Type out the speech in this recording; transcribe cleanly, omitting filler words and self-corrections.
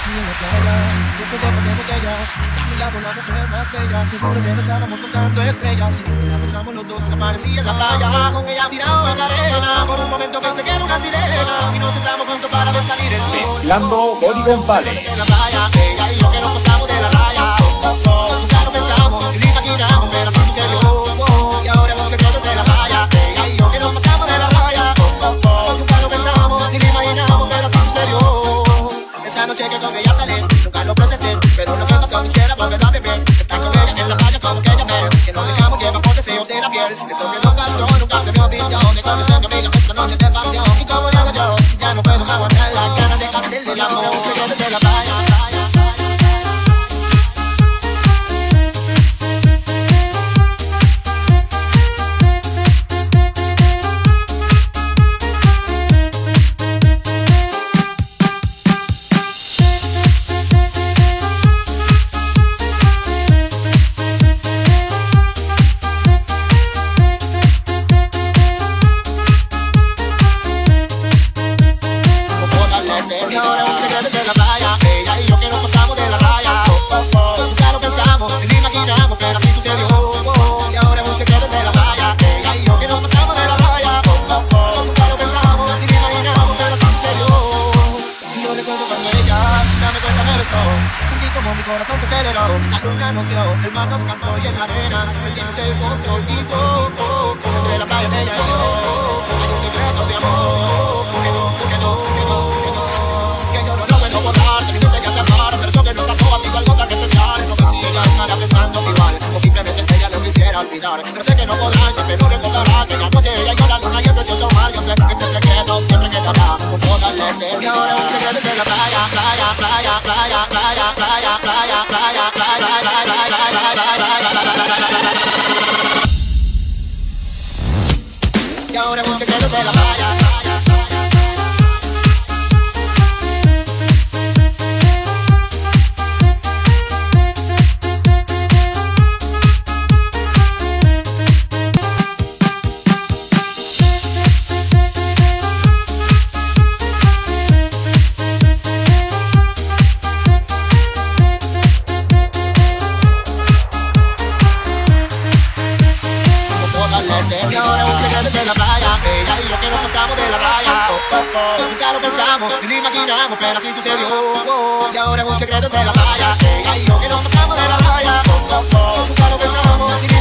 así en la playa, viendo de botellas, a mi lado la mujer más bella. Seguro que no estábamos contando estrellas, y que la pasamos los dos, amanecí en la playa, con ella tirado en la arena. Por un momento pensé que era una sirena, y nos sentamos juntos para ver salir el sol. Mezclando Body González. En la playa, ella y yo que nos pasamos de la raya. Nunca lo pensamos, ni lo imaginamos, pero así sucedió. Y ahora es un secreto de la playa, ella y yo que nos pasamos de la raya. Nunca lo pensamos, ni lo imaginamos, pero así sucedió. Esa noche que con ella salí, nunca lo presenté, pero lo que pasó me hiciera volver a beber. Estar con ella en la playa como que ella ve, que nos dejamos llevar por deseos de la piel. Eso que nos pasó nunca se me olvidó, de conocer a mi amiga esa noche de pasión. Y como le hago yo, si ya no puedo aguantar la ganas de hacerle el amor. Un secreto de la playa. Y ahora es un secreto de la playa, ella y yo que nos pasamos de la raya. Nunca lo pensamos, ni lo imaginamos, pero así sucedió. Y ahora es un secreto de la playa, ella y yo que nos pasamos de la raya. Nunca lo pensamos, ni lo imaginamos, pero así sucedió. Y yo recuerdo cuando ella, sin darme cuenta, me besó. Sentí como mi corazón se aceleró. La luna nos dio, el mar nos cantó y en la arena perdimos el control y entre la playa ella y yo hay un secreto de amor. Que no, que no, que no, que no, que yo no lo puedo borrar. De mi mente ya se amaron, pero eso que no pasó ha sido algo tan especial. No sé si ella estará pensando igual, o simplemente ella lo quisiera olvidar. Pero sé que no podrá, siempre no recordará que la noche ella y yo, la luna y el precioso mar. Yo sé que este secreto siempre quedará con toda la gente. Y ahora es un secreto de la playa, playa, playa, playa, playa, playa, playa, playa, playa, playa, playa. Y ahora es un secreto de la playa. Y ahora es un secreto de la playa, ella y yo que nos pasamos de la raya. Nunca lo pensamos, ni lo imaginamos, pero así sucedió. Y ahora es un secreto de la playa, ella y yo que nos pasamos de la raya. Nunca lo pensamos, ni lo